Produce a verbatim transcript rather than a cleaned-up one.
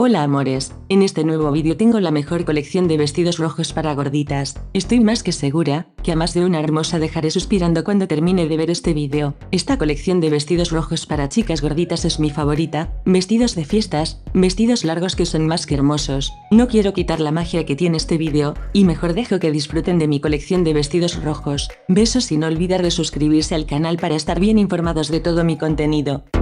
Hola amores, en este nuevo vídeo tengo la mejor colección de vestidos rojos para gorditas. Estoy más que segura que a más de una hermosa dejaré suspirando cuando termine de ver este vídeo. Esta colección de vestidos rojos para chicas gorditas es mi favorita, vestidos de fiestas, vestidos largos que son más que hermosos. No quiero quitar la magia que tiene este vídeo, y mejor dejo que disfruten de mi colección de vestidos rojos. Besos y no olvidar de suscribirse al canal para estar bien informados de todo mi contenido.